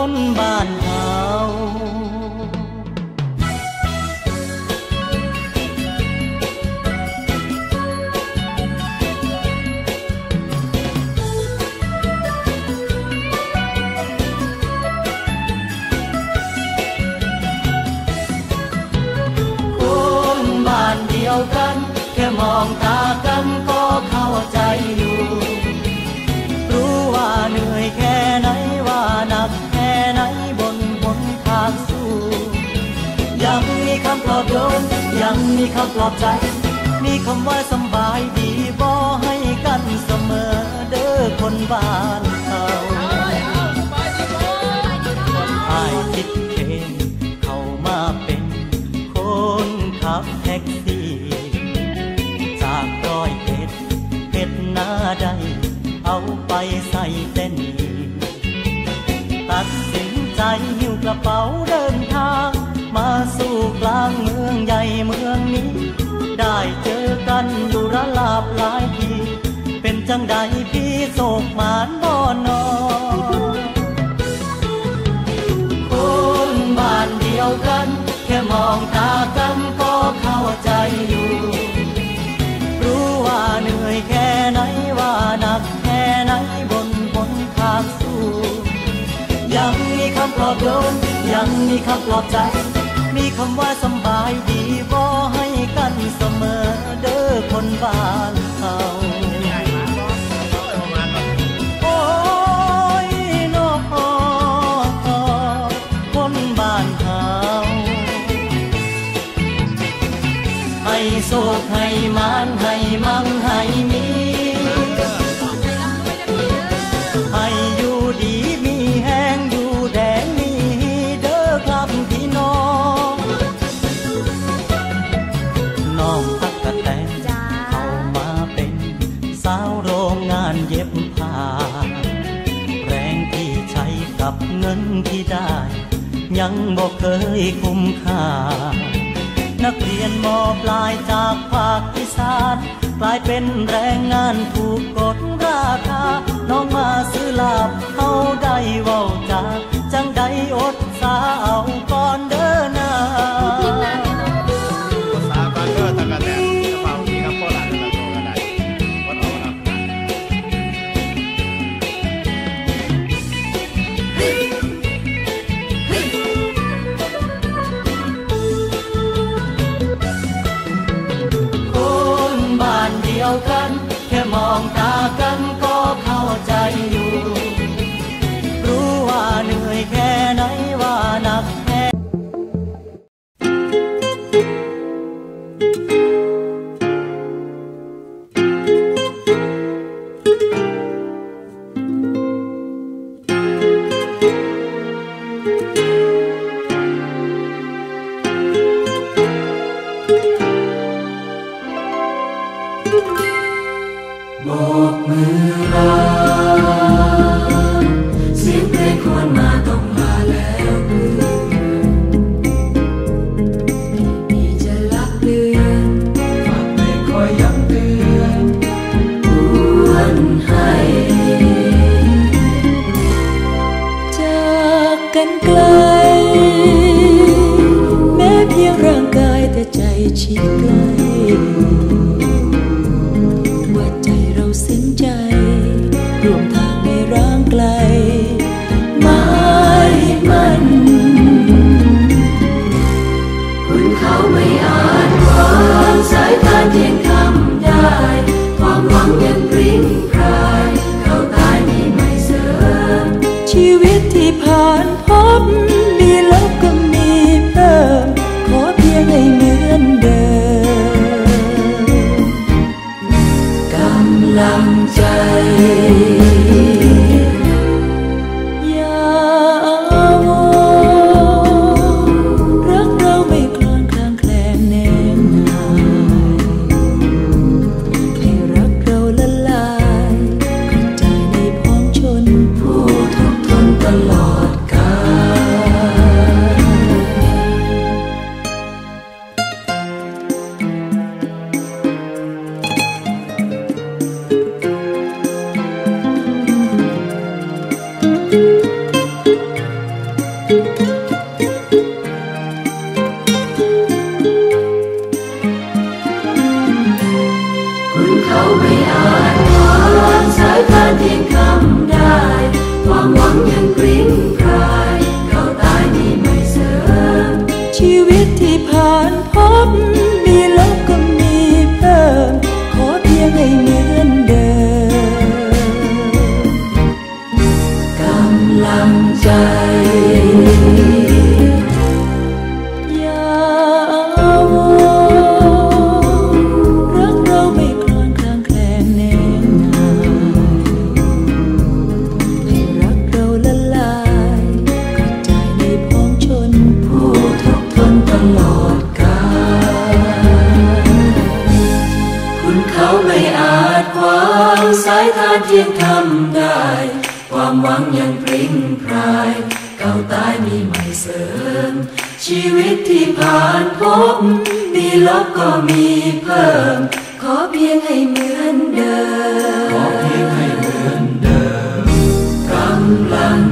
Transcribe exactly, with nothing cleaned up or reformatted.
คนบ้านเฮาคนบ้านเดียวกันแค่มองตากันก็เข้าใจอยู่รู้ว่าเหนื่อยแค่ไหนว่าหนักแค่ไหนบนหนทางสู้ยังมีคำปลอบโยนยังมีคำปลอบใจมีคำว่าสบายดีบ่ให้กันเสมอเด้อคนบ้านเขาอ้ายคิดเองเข้ามาเป็นคนขับแท็กซี่จากร้อยเอ็ดเฮ็ดหน้าได้เอาไปใส่เต้นตัดสินใจหิ้วกระเป๋าเดินทางมาสู่กลางเมืองใหญ่เมืองนี้ได้เจอกันอยู่ระลาบหลายทีเป็นจังใดพี่โศกหมานบ่นอคนบ้านเดียวกันแค่มองตากันก็เข้าใจอยู่รู้ว่าเหนื่อยแค่ไหนว่าหนักแค่ไหนบนหนทางสู้ยังมีคำปลอบโยนยังมีคำปลอบใจมีคำว่าสบายดีบ่ให้กันเสมอเด้อคนบ้านเขาโอ้ยน้อคนบ้านเขาให้โชคให้มานให้มั่งให้มีให้อยู่ดีมีแห้งอยู่แดงมีเด้อครับพี่น้องน้องตักกะแตนเข้ามาเป็นสาวโรงงานเย็บผ้าแรงที่ใช้กับเงินที่ได้ยังบ่เคยคุ้มค่านักเรียนม.ปลายจากภาคอีสานกลายเป็นแรงงานถูกกดราคาน้องมาซื้อลาบเขาได้เว้าจาจังใดอดสาเอาก่อนเด้อนาสาก่อนเด้อตะกะแตนกระเป๋ามีครับโคราชตะโตกันได้วัดเอานะคนบ้านเดียวกันแค่มองตากันก็เข้าใจอยู่รู้ว่าเหนื่อยแค่ไหนว่าหนักแค่โบกมือลาเสียงเพลงควรมาต้องลาแล้วเพื่อนที่จะลับเลือนฝากเพลงคอยย้ำเตือนหวนให้จากกันไกลแม้เพียงร่างกายแต่ใจชิดใกล้สิ้นใจรวมทางในร่างไกลไม่มันคุณเขาไม่อาจวางสายตาเทียงทำได้ความหวังยังปริ้งพรายเขาตายมีไม่เสริมชีวิตที่ผ่านพบมีลบก็มีเพิ่มขอเพียงให้เหมือนเดิมเที่ยงธรรมได้ความหวังยังพริ้งพรายเก่าตายมีใหม่เสริมชีวิตที่ผ่านพบดีลบก็มีเพิ่มขอเพียงให้เหมือนเดิมขอเพียงให้เหมือนเดิมกำลัง